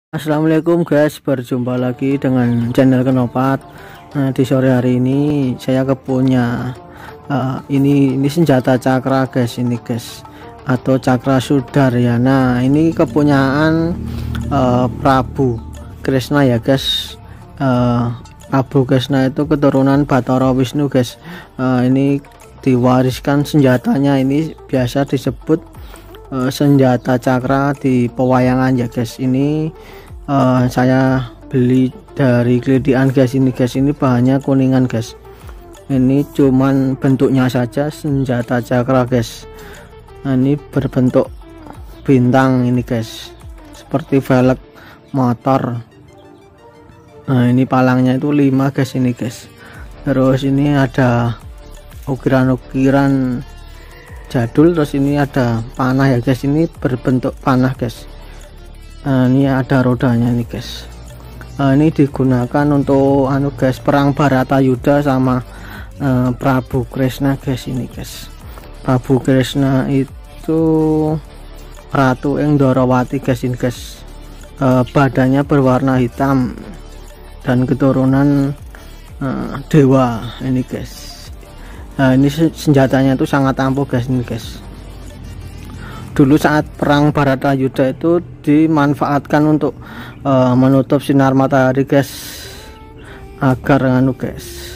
Assalamualaikum guys, berjumpa lagi dengan channel Kenopat. Di sore hari ini saya punya ini senjata cakra guys, ini guys, atau cakra Sudaryana. Ini kepunyaan Prabu Kresna ya guys. Prabu Kresna itu keturunan Bathara Wisnu guys. Ini diwariskan senjatanya, ini biasa disebut senjata cakra di pewayangan ya guys. Ini saya beli dari Gledian guys. Ini guys, ini bahannya kuningan guys. Ini cuman bentuknya saja senjata cakra guys. Ini berbentuk bintang ini guys, seperti velg motor. Ini palangnya itu 5 guys ini guys. Terus ini ada ukiran-ukiran jadul. Terus ini ada panah ya guys, ini berbentuk panah guys. Ini ada rodanya nih guys. Ini digunakan untuk guys, perang Bharatayuddha sama Prabu Kresna guys. Ini guys, Prabu Kresna itu Ratu Endrawati guys. Ini guys, badannya berwarna hitam dan keturunan dewa ini guys. Ini senjatanya itu sangat ampuh guys. Ini guys, dulu saat perang Bharatayuddha itu dimanfaatkan untuk menutup sinar matahari guys, agar guys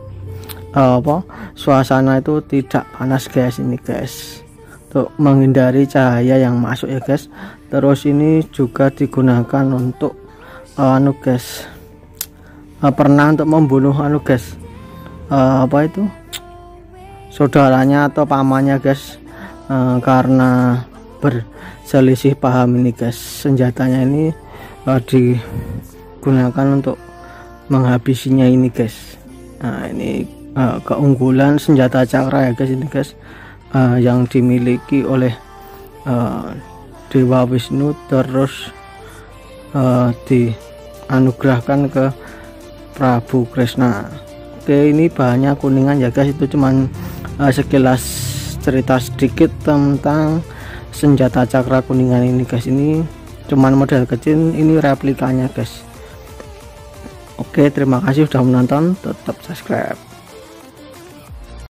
suasana itu tidak panas guys. Ini guys, untuk menghindari cahaya yang masuk ya guys. Terus ini juga digunakan untuk guys, pernah untuk membunuh guys, saudaranya atau pamannya guys, karena berselisih paham ini guys. Senjatanya ini digunakan untuk menghabisinya ini guys. Ini keunggulan senjata cakra ya guys. Ini guys, yang dimiliki oleh Dewa Wisnu, terus dianugerahkan ke Prabu Kresna. Oke, ini bahannya kuningan ya guys. Itu cuman sekilas cerita sedikit tentang senjata cakra kuningan ini guys. Ini cuman model kecil, ini replikanya guys. Oke, terima kasih sudah menonton, tetap subscribe.